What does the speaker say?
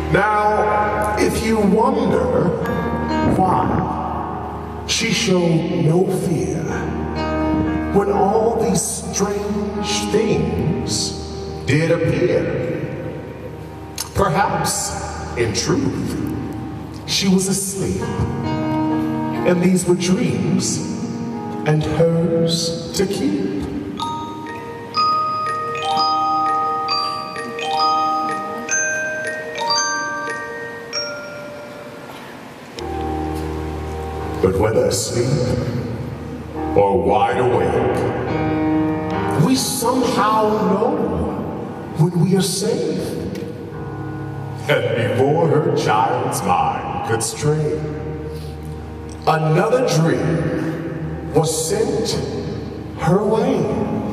Now, if you wonder why she showed no fear when all these strange things did appear, perhaps, in truth, she was asleep, and these were dreams, and hers to keep. But whether asleep or wide awake, we somehow know when we are safe. And before her child's mind could stray, another dream was sent her way.